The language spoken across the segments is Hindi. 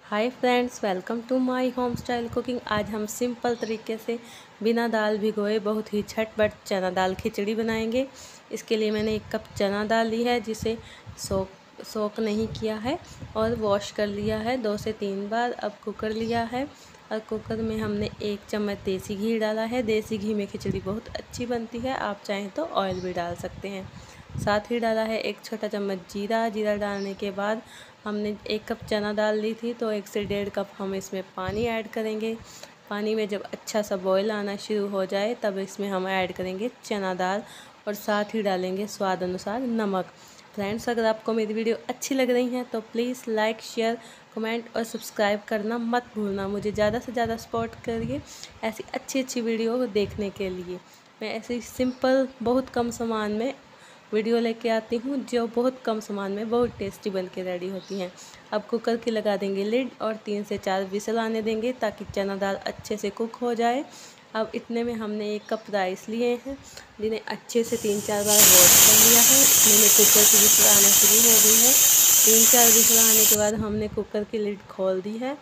Hi friends, welcome to my home style cooking. आज हम सिंपल तरीके से बिना दाल भिगोए बहुत ही झटपट चना दाल खिचड़ी बनाएंगे। इसके लिए मैंने 1 कप चना दाल ली है, जिसे सोक नहीं किया है और वॉश कर लिया है 2 से 3 बार। अब कुकर लिया है और कुकर में हमने 1 चम्मच देसी घी डाला है। देसी घी में खिचड़ी बहुत अच्छी बनती है, आप चाहें तो ऑयल भी डाल सकते हैं। साथ ही डाला है 1 छोटा चम्मच जीरा। जीरा डालने के बाद हमने 1 कप चना दाल ली थी, तो 1 से 1.5 कप हम इसमें पानी ऐड करेंगे। पानी में जब अच्छा सा बॉयल आना शुरू हो जाए तब इसमें हम ऐड करेंगे चना दाल और साथ ही डालेंगे स्वाद अनुसार नमक। फ्रेंड्स, अगर आपको मेरी वीडियो अच्छी लग रही है तो प्लीज़ लाइक, शेयर, कमेंट और सब्सक्राइब करना मत भूलना। मुझे ज़्यादा से ज़्यादा सपोर्ट करिए ऐसी अच्छी वीडियो को देखने के लिए। मैं ऐसे सिंपल बहुत कम सामान में वीडियो लेके आती हूँ, जो बहुत कम सामान में बहुत टेस्टी बन के रेडी होती हैं। अब कुकर की लगा देंगे लिड और 3 से 4 विसल आने देंगे ताकि चना दाल अच्छे से कुक हो जाए। अब इतने में हमने 1 कप राइस लिए हैं, जिन्हें अच्छे से 3-4 बार वॉश कर लिया है। इतने में कुकर की विसल आना शुरू हो गई है। 3-4 विसल आने के बाद हमने कुकर की लिड खोल दी है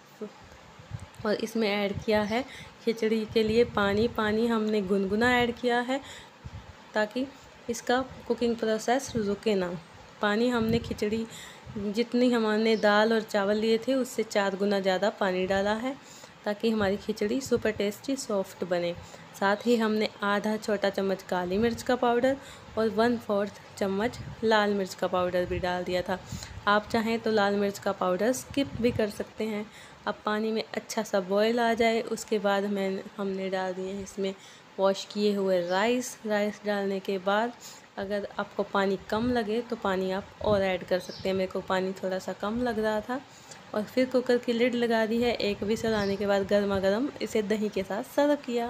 और इसमें ऐड किया है खिचड़ी के लिए पानी हमने गुनगुना ऐड किया है ताकि इसका कुकिंग प्रोसेस रुके ना। पानी हमने खिचड़ी जितनी हमने दाल और चावल लिए थे उससे 4 गुना ज़्यादा पानी डाला है ताकि हमारी खिचड़ी सुपर टेस्टी सॉफ्ट बने। साथ ही हमने आधा छोटा चम्मच काली मिर्च का पाउडर और 1/4 चम्मच लाल मिर्च का पाउडर भी डाल दिया था। आप चाहें तो लाल मिर्च का पाउडर स्किप भी कर सकते हैं। अब पानी में अच्छा सा बॉयल आ जाए उसके बाद हमने डाल दिए हैं इसमें वॉश किए हुए राइस डालने के बाद अगर आपको पानी कम लगे तो पानी आप और ऐड कर सकते हैं। मेरे को पानी थोड़ा सा कम लग रहा था और फिर कुकर की लिड लगा दी है। 1 विसल आने के बाद गर्मा गर्म इसे दही के साथ सर्व किया।